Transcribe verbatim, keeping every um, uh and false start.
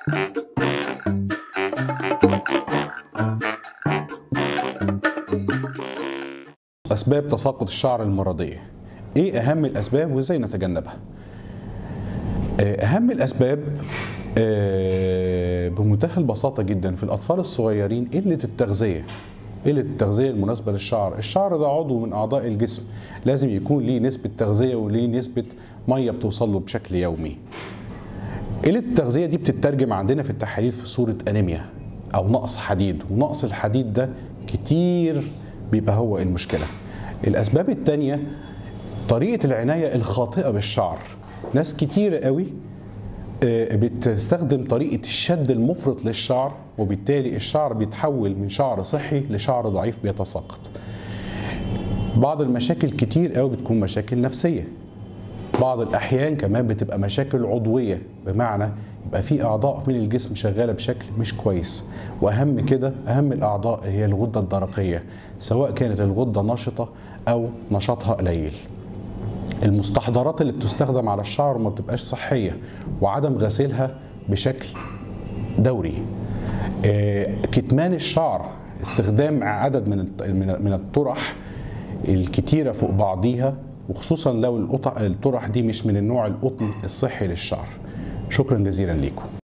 أسباب تساقط الشعر المرضية. إيه أهم الأسباب وإزاي نتجنبها؟ أهم الأسباب بمنتهى البساطة جدا في الأطفال الصغيرين قلة التغذية. قلة التغذية المناسبة للشعر. الشعر ده عضو من أعضاء الجسم، لازم يكون ليه نسبة تغذية وليه نسبة مية بتوصل له بشكل يومي. قلة التغذية دي بتترجم عندنا في التحاليل في صورة أنيميا أو نقص حديد، ونقص الحديد ده كتير بيبقى هو المشكلة. الأسباب التانية طريقة العناية الخاطئة بالشعر. ناس كتير قوي بتستخدم طريقة الشد المفرط للشعر، وبالتالي الشعر بيتحول من شعر صحي لشعر ضعيف بيتساقط. بعض المشاكل كتير قوي بتكون مشاكل نفسية. بعض الأحيان كمان بتبقى مشاكل عضوية، بمعنى يبقى في أعضاء من الجسم شغالة بشكل مش كويس. وأهم كده أهم الأعضاء هي الغدة الدرقية، سواء كانت الغدة نشطة أو نشاطها قليل. المستحضرات اللي بتستخدم على الشعر ما بتبقاش صحية، وعدم غسيلها بشكل دوري. كتمان الشعر، استخدام عدد من من الطرح الكتيرة فوق بعضيها، وخصوصا لو الطرح دي مش من النوع القطن الصحي للشعر. شكرا جزيلا ليكم.